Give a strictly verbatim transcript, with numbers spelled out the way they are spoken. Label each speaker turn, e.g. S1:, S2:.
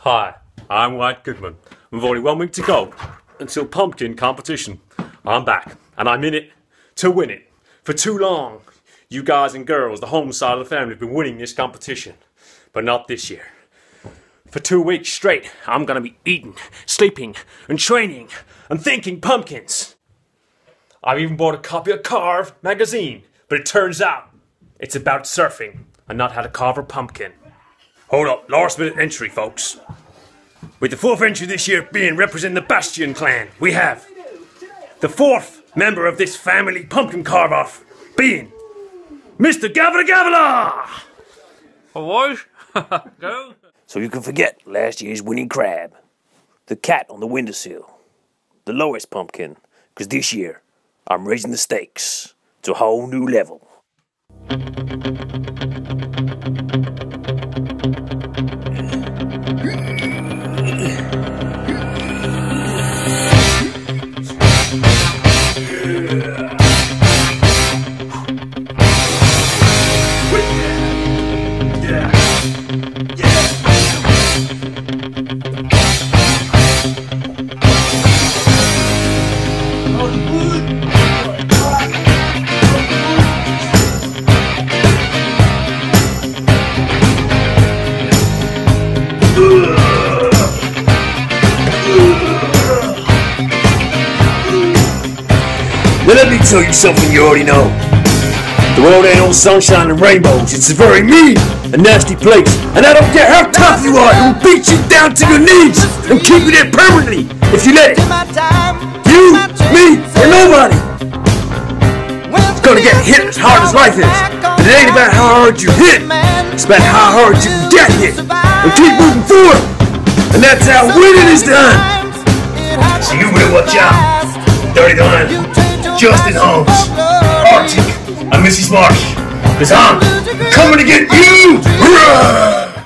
S1: Hi, I'm White Goodman. We've only one week to go until pumpkin competition. I'm back, and I'm in it to win it. For too long, you guys and girls, the home side of the family, have been winning this competition. But not this year. For two weeks straight, I'm gonna be eating, sleeping, and training, and thinking pumpkins. I've even bought a copy of Carve magazine, but it turns out it's about surfing and not how to carve a pumpkin. Hold up, last minute entry, folks. With the fourth entry this year being representing the Bastion clan, we have the fourth member of this family pumpkin carve-off being Mister Gavila Gavila!
S2: What? Go.
S3: So you can forget last year's winning crab, the cat on the windowsill, the lowest pumpkin, because this year I'm raising the stakes to a whole new level. Now let me tell you something you already know. The world ain't all sunshine and rainbows. It's a very mean and nasty place. And I don't care how tough you are, it will beat you down to your knees and keep you there permanently if you let it. You, me, or nobody. It's gonna get hit as hard as life is. But it ain't about how hard you hit. It's about how hard you get hit. And keep moving forward. And that's how winning is done. So you better watch out. Dirty Gun, Justin Holmes, Arctic, and Missus Marsh. Cause I'm coming to get you!